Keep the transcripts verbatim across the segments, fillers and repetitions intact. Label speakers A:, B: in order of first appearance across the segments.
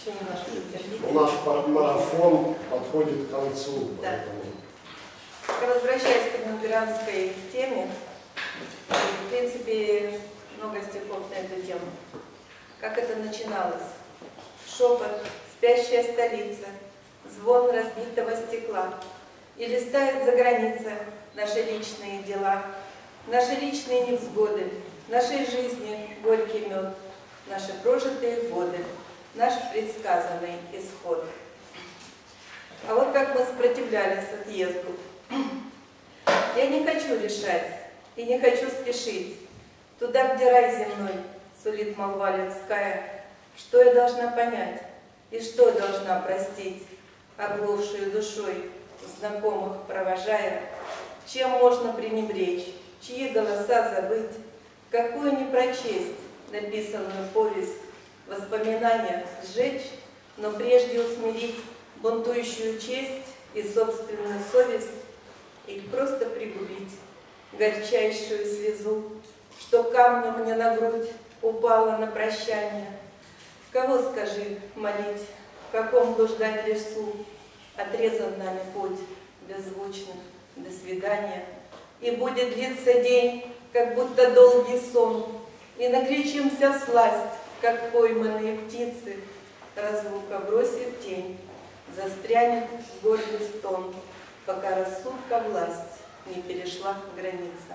A: Еще немножко терпите.
B: У нас марафон подходит к концу.
A: Да.
B: Поэтому...
A: Возвращаясь к лютеранской теме, в принципе, много стихов на эту тему. Как это начиналось? Шепот, спящая столица, звон разбитого стекла. И листает за граница наши личные дела, наши личные невзгоды, нашей жизни горький мед, наши прожитые годы, наш предсказанный исход. А вот как мы сопротивлялись отъезду. Я не хочу решать и не хочу спешить туда, где рай земной, сулит молва людская. Что я должна понять и что должна простить, оглохшую душой, знакомых провожая? Чем можно пренебречь, чьи голоса забыть, какую не прочесть написанную повесть, воспоминания сжечь, но прежде усмирить бунтующую честь и собственную совесть, или просто пригубить горчайшую слезу, что камнем мне на грудь упала на прощание. Кого, скажи, молить, в каком блуждать лесу, отрезан нами путь беззвучно, до свидания. И будет длиться день, как будто долгий сон, и накричимся всласть, как пойманные птицы, разлука бросит тень, застрянет гордый стон, пока рассудка власть не перешла граница.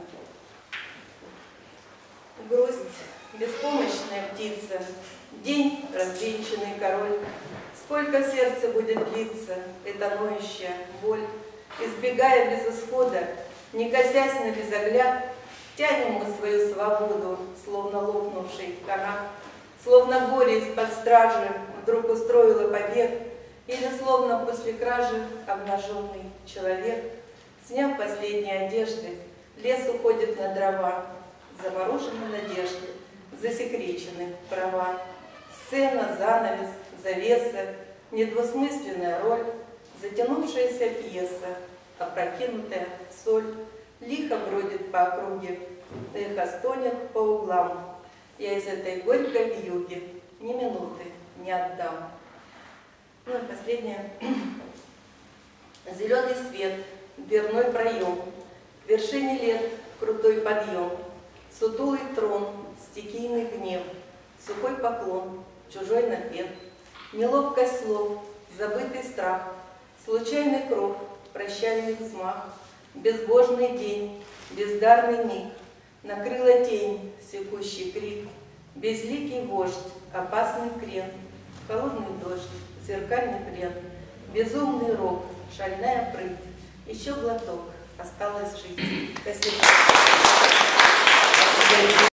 A: Грусть, беспомощная птица, день, развенчанный король. Сколько в сердце будет длиться эта ноющая боль, избегая без исхода, не косясь на безогляд, тянем мы свою свободу, словно лопнувший канат, словно горе из-под стражи вдруг устроило побег, или словно после кражи обнаженный человек, сняв последние одежды, лес уходит на дрова, заморожены надежды, засекречены права. Сцена, занавес, завеса, недвусмысленная роль, затянувшаяся пьеса, опрокинутая соль, лихо бродит по округе, эхо стонет по углам. Я из этой горькой вьюги ни минуты не отдам. Ну и последнее. Зеленый свет, дверной проем, к вершине лет крутой подъем, сутулый трон, стихийный гнев, сухой поклон, чужой напев, неловкость слов, забытый страх, случайный кров, прощальный взмах, безбожный день, бездарный миг, накрыла тень, секущий крик, безликий вождь, опасный крен, холодный дождь, зеркальный плен, безумный рок, шальная прыть, еще глоток, осталось жить. Спасибо.